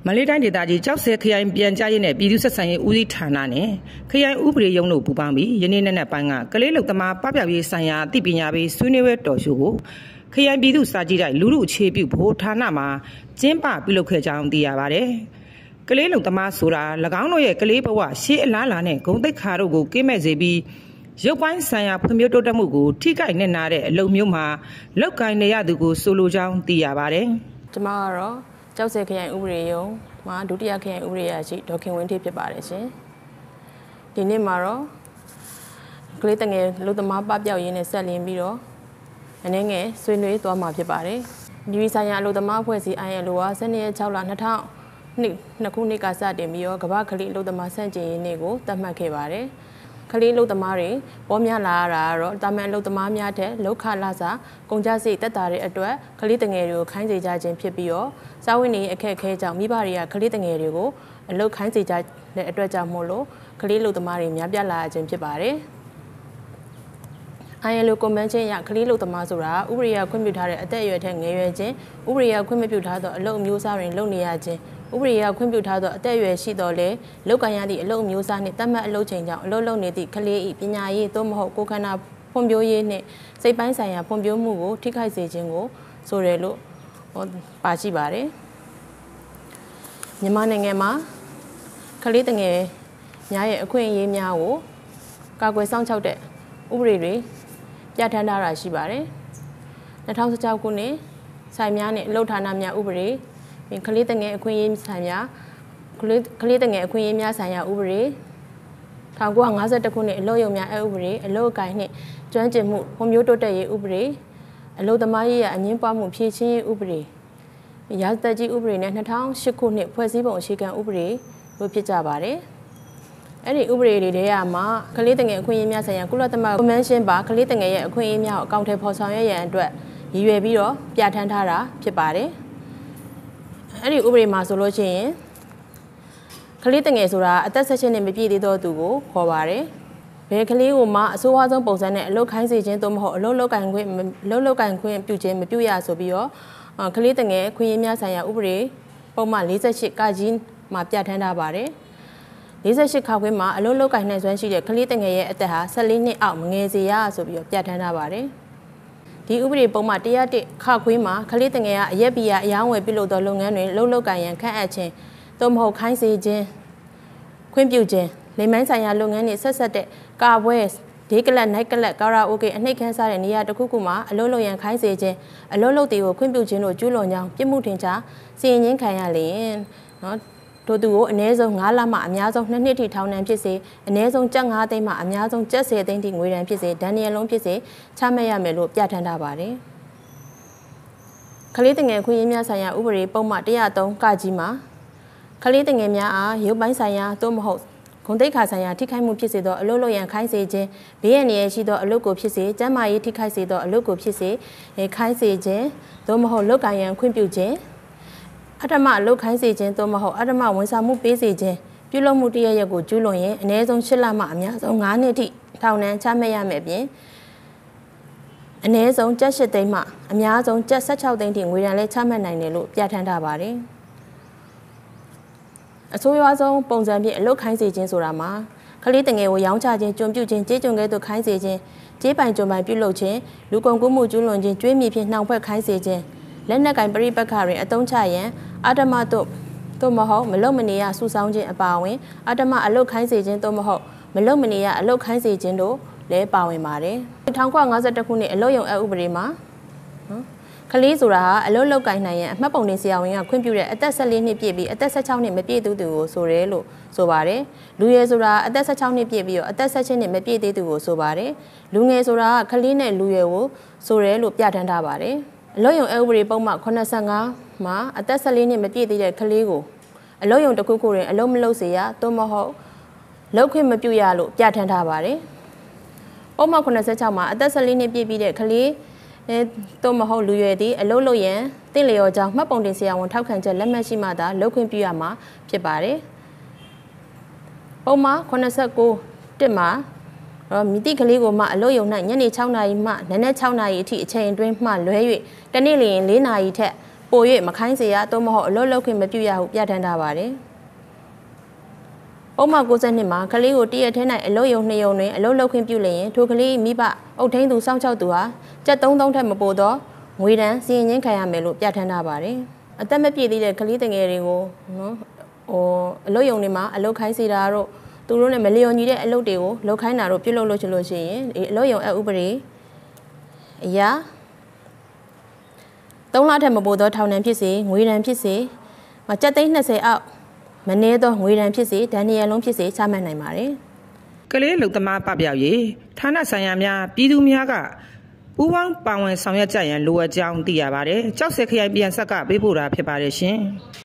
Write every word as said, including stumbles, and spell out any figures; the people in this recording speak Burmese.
မလေးတိုင်းဒေသကြီးကျောက်ဆဲခရိုင်ပြန်ကြားရေးနဲ့ပြည်သူ့ဆက်ဆံရေးဦးစီးဌာနနဲ့ခရိုင်ဥပဒေရုံးတို့ပူးပေါင်းပြီးယနေ့နေ့နဲ့ပိုင်းကကလေးလုံသမားပပျောက်ရေးဆိုင်ရာအသိပညာပေးဆွေးနွေးပွဲတော်ရှိုးကိုခရိုင်ပြည်သူ့စာကြည့်တိုက်လူလူအခြေပြုဖို့ဌာနမှာကျင်းပပြုလုပ်ခဲ့ကြောင်းသိရပါတယ်။ကလေးလုံသမားဆိုတာ၎င်းတို့ရဲ့ကလေးဘဝရှေးအလားလာနဲ့ဂုဏ်သိက္ခာတို့ကိုကင်းမဲ့စေပြီးရုပ်ပိုင်းဆိုင်ရာဖွံ့ဖြိုးတိုးတက်မှုကိုထိခိုက်နေနာတဲ့အလုပ်မျိုးမှာလောက်ကိုင်းနေရသူကိုဆိုလိုကြောင်းသိရပါတယ်။ကျွန်မကတော့ကျောက်ဆဲခရိုင်ဥပဒေရုံးမှာဒုတိယခရိုင်ဥပဒေရာရှိဒေါက်ခင်ဝင်းထေးဖြစ်ပါတယ်ရှင်။ဒီနေ့မှာတော့ကလေးတငယ်လူသမားပပျောက်ရေးနဲ့ဆက်လင်းပြီးတော့အနေငယ်ဆွေးနွေးသွားမှာဖြစ်ပါတယ်။ဒီဆိုင်ရာအလုပ်သမားအဖွဲ့အစည်း I L O က၁၂ရက်၆လ၂၀၀၂ခုနှစ်ကစတင်ပြီးတော့ကမ္ဘာကလေးအလုပ်သမားဆန့်ကျင်ရေးနေ့ကိုသတ်မှတ်ခဲ့ပါတယ်။ကလေးအလုပ်သမားတွေပေါ်များလာတာကတော့တာမန်အလုပ်သမားများတဲ့လောက်ခလာစာကုန်ကြစိတ်တက်တာတဲ့အတွက်ကလေးတငယ်တွေကိုခိုင်းစေကြခြင်းဖြစ်ပြီးတော့စာဝတ်နေအခက်အခဲကြောင့်မိဘတွေကကလေးတငယ်တွေကိုအလုပ်ခိုင်းစေကြတဲ့အတွက်ကြောင့်မို့လို့ကလေးအလုပ်သမားတွေများပြားလာခြင်းဖြစ်ပါတယ်။ I L O Convention ရကလေးအလုပ်သမားဆိုတာဥပဒေအရခွင့်ပြုထားတဲ့အသက်အရွယ်ထက်ငယ်ရွယ်ခြင်းဥပဒေအရခွင့်မပြုထားသောအလုပ်အမျိုးအစားတွေလုပ်နေရခြင်းဥပဒေအရခွင့်ပြုထားသောအသက်အရွယ်ရှိတော်လဲလုပ်ကိုင်ရသည့်အလုပ်အမျိုးအစားနှင့်တတ်မှတ်အလုပ်ချိန်ကြောင့်အလုပ်လုပ်နေသည့်ကလေး၏ပညာရေးသို့မဟုတ်ကိုယ်ခန္ဓာဖွံ့ဖြိုးရေးနှင့်စိတ်ပိုင်းဆိုင်ရာဖွံ့ဖြိုးမှုကိုထိခိုက်စေခြင်းကိုဆိုရလို့ပါရှိပါတယ်မြန်မာနိုင်ငံမှာကလေးတငယ်များရဲ့အခွင့်အရေးများကိုကာကွယ်စောင့်ရှောက်တဲ့ဥပဒေတွေပြဋ္ဌာန်းထားတာရှိပါတယ်၂၀၁၆ခုနှစ်ဆိုင်များနဲ့အလုပ်ဌာနများဥပဒေကလေးတငယ်အခွင့်အရေးဆိုင်များကလေးကလေးတငယ်အခွင့်အရေးများဆိုင်ရာဥပဒေ၁၉၅၁ခုနှစ်အလုပ်ရုံများအဥပဒေအလုပ်အကိုင်နှင့်ကျွမ်းကျင်မှုဖွံ့ဖြိုးတိုးတက်ရေးဥပဒေအလုပ်သမားရေးရာအငြင်းပွားမှုဖြေရှင်းရေးဥပဒေရာဇသတ်ကြီးဥပဒေနဲ့၂၀၀၈ခုနှစ်ဖွဲ့စည်းပုံအခြေခံဥပဒေတို့ဖြစ်ကြပါတယ်အဲ့ဒီဥပဒေတွေထဲမှာကလေးတငယ်အခွင့်အရေးများဆိုင်ရာကုလသမဂ္ဂကွန်ဗင်းရှင်းပါကလေးတငယ်ရဲ့အခွင့်အရေးများကိုအကောင့်ထဲပေါ်ဆောင်ရွက်ရန်အတွက်ရည်ရွယ်ပြီးတော့ပြဋ္ဌာန်းထားတာဖြစ်ပါတယ်အဲ့ဒီဥပဒေမှာဆိုလို့ရှိရင်ကလေးတငယ်ဆိုတာအသက်၁၈နှစ်မပြည့်သေးသောသူကိုခေါ်ပါတယ်ဘယ်ကလေးကိုမှအဆိုးဝါးဆုံးပုံစံနဲ့အလုပ်ခိုင်းစေခြင်းသို့မဟုတ်အလုပ်လုပ်ကိုင်ခွင့်အလုပ်လုပ်ကိုင်ခွင့်ပြုခြင်းမပြုရဆိုပြီးတော့ကလေးတငယ်အခွင့်အရေးများဆိုင်ရာဥပဒေပုံမှန်၄၈ကကြီးမှာပြဋ္ဌာန်းထားပါတယ်၄၈ခါခွင့်မှာအလုပ်လုပ်ကိုင်နိုင်စွမ်းရှိတဲ့ကလေးတငယ်ရဲ့အသက်ဟာ၁၄နှစ်အောက်မငယ်စေရဆိုပြီးတော့ပြဋ္ဌာန်းထားပါတယ်ဒီဥပဒေပုံမှန်၁၀၁ခါခွင့်မှာကလေးတငယ်ကအရက်ဘီယာအယောင်းဝယ်ပြုလုပ်သောလုပ်ငန်းတွေလုပ်လုပ်ကိုင်ရန်ခန့်အပ်ခြင်းသို့မဟုတ်ခိုင်းစေခြင်းခွင့်ပြုခြင်းလိမ်မိုင်းဆိုင်ရာလုပ်ငန်းတွေဆက်ဆက်တဲ့ကာပွဲဒေးကလတ်နိုင်ကလတ်ကာရာအိုကေအနှိတ်ခမ်းစားတဲ့နေရာတစ်ခုခုမှာအလုပ်လုပ်ရန်ခိုင်းစေခြင်းအလုပ်လုပ်တွေကိုခွင့်ပြုခြင်းတို့ကျူးလွန်ကြောင်းပြစ်မှုထင်ရှားစီရင်ခြင်းခံရလျင်နော်တို့သူကိုအနည်းဆုံး၅လမှအများဆုံး၂နှစ်ထိထောင်ဒဏ်ဖြစ်စေအနည်းဆုံးကျပ်၅သိန်းမှအများဆုံးကျပ်၁၀သိန်းထိငွေဒဏ်ဖြစ်စေဒဏ်ငွေလုံးဖြစ်စေချမှတ်ရမယ်လို့ပြဋ္ဌာန်းထားပါတယ်ကလေးတငယ်ခွင့်ရများဆိုင်ရာဥပဒေပုံမှန်၁၀၃ကကြီးမှာကလေးတငယ်များအားရုပ်ပိုင်းဆိုင်ရာသို့မဟုတ်ဂုဏ်သိက္ခာဆိုင်ရာထိခိုက်မှုဖြစ်စေသောအလုပ်လုပ်ရန်ခိုင်းစေခြင်းဘေးရန်ရရှိသောအလုပ်ကိုဖြစ်စေကျန်းမာရေးထိခိုက်စေသောအလုပ်ကိုဖြစ်စေခိုင်းစေခြင်းသို့မဟုတ်လုပ်ကိုင်ရန်ခွင့်ပြုခြင်းအထမအလုပ်ခိုင်းစေခြင်းသို့မဟုတ်အထမဝန်ဆောင်မှုပေးစေခြင်းပြုလုပ်မှုတရရက်ကိုကျူးလွန်ရင်အနည်းဆုံး၈လမှအများဆုံး၅နှစ်ထိထောင်ဒဏ်ချမှတ်ရမယ်ပြင်အနည်းဆုံးကျပ်၈သိန်းမှအများဆုံးကျပ်၁၆သိန်းထိငွေဒဏ်လည်းချမှတ်နိုင်တယ်လို့ပြဋ္ဌာန်းထားပါတယ်အဆိုးရွားဆုံးပုံစံဖြင့်အလုပ်ခိုင်းစေခြင်းဆိုတာမှာကလေးတငယ်ကိုရောင်းချခြင်းကျွန်ပြုခြင်းကြေးကျွန်ကဲ့သို့ခိုင်းစေခြင်းကြေးပိုင်ကျွန်ပိုင်ပြုလုပ်ခြင်းလူကုန်ကူးမှုကျူးလွန်ခြင်းကြွေးမြီဖြင့်နှောင်ဖွဲ့ခိုင်းစေခြင်းလက်နက်ကင်ပရိပတ်ခတွင်အသုံးချရန်အာတမတို့သို့မဟုတ်မလုံမနေရဆူဆောင်းခြင်းအပါအဝင်အာတမအလုတ်ခိုင်းစေခြင်းသို့မဟုတ်မလုံမနေရအလုတ်ခိုင်းစေခြင်းတို့လည်းပါဝင်ပါတယ်၁၉၅၁ခုနှစ်အလုတ်ရုံအဥပဒေမှာနော်ကလေးဆိုတာဟာအလုတ်လောက်ကင်နိုင်ရန်အမှတ်ပုံတင်ဆရာဝန်ကခွင့်ပြုတဲ့အသက်၁၄နှစ်ပြည့်ပြီးအသက်၁၆နှစ်မပြည့်သူကိုဆိုရဲလို့ဆိုပါတယ်လူရယ်ဆိုတာအသက်၁၆နှစ်ပြည့်ပြီးတော့အသက်၁၈နှစ်မပြည့်သေးသူကိုဆိုပါတယ်လူငယ်ဆိုတာကကလေးနဲ့လူရွယ်ကိုဆိုရဲလို့ပြဋ္ဌာန်းထားပါတယ်အလုတ်ရုံအဥပဒေပုံမှန်၈၅မှာအသက်၁၄နှစ်မပြည့်သေးတဲ့ကလေးကိုအလုတ်ရုံတစ်ခုခုတွင်အလုတ်မလုပ်စေရသို့မဟုတ်လုပ်ခွင့်မပြုရလို့ပြဋ္ဌာန်းထားပါတယ်ပုံမှန်၈၆မှာအသက်၁၄နှစ်ပြည့်ပြီးတဲ့ကလေးသို့မဟုတ်လူရွယ်သည်အလုတ်လုပ်ရန်တင့်လျော်ကြောင်းမှတ်ပုံတင်ဆရာဝန်ထောက်ခံချက်လက်မှတ်ရှိမှသာလုပ်ခွင့်ပြုရမှာဖြစ်ပါတယ်ပုံမှန်၈၉တစ်မှာမိတိကလေးကိုမှအလုတ်ရုံ၌ညနေ၆နာရီမှနနက်၆နာရီအထိအချိန်အတွင်းမှလွဲ၍တနေ့လျင်၄နာရီထက်ပို၍မခိုင်းစေရသို့မဟုတ်အလုပ်လုပ်ခွင့်မပြုရဟုပြဋ္ဌာန်းထားပါတယ်ပုံမှန်ကိုးဆယ်နှစ်မှာကလေးကိုတရက်ထဲ၌အလုပ်ရုံနှစ်ရုံတွင်အလုပ်လုပ်ခွင့်ပြုလျင်ထိုကလေးမိဘအုပ်ထိန်းသူစောင့်ရှောက်သူဟာကျပ်သုံးသောင်းထက်မပိုသောငွေဒဏ်စီရင်ခြင်းခံရမယ်လို့ပြဋ္ဌာန်းထားပါတယ်အသက်မပြည့်သေးတဲ့ကလေးငယ်တွေကိုနော်ဟိုအလုပ်ရုံတွေမှာအလုပ်ခိုင်းစေတာတို့သူတို့နဲ့မလျော်ညီတဲ့အလုပ်တွေကိုလုပ်ခိုင်းတာတို့ပြုလုပ်လို့ချင်လို့ရှိရင်ဒီအလုပ်ရုံအဥပဒေအရာသုံးလထက်မပိုသောထောင်ဒဏ်ဖြစ်စေငွေဒဏ်ဖြစ်စေမကျပ်သိန်းနှစ်ဆယ်အောက်မနည်းသောငွေဒဏ်ဖြစ်စေဒဏ်နှစ်ရလုံးဖြစ်စေချမှတ်နိုင်ပါတယ်ကလေးလုံသမားပပျောက်ရေးဌာနဆိုင်ရာများပြည်သူများကပူးပေါင်းပါဝင်ဆောင်ရွက်ကြရန်လိုအပ်ကြောင်းသိရပါတယ်ကြောက်စဲခရိုင်ပြန်ဆက်ကပေးပို့တာဖြစ်ပါတယ်ရှင်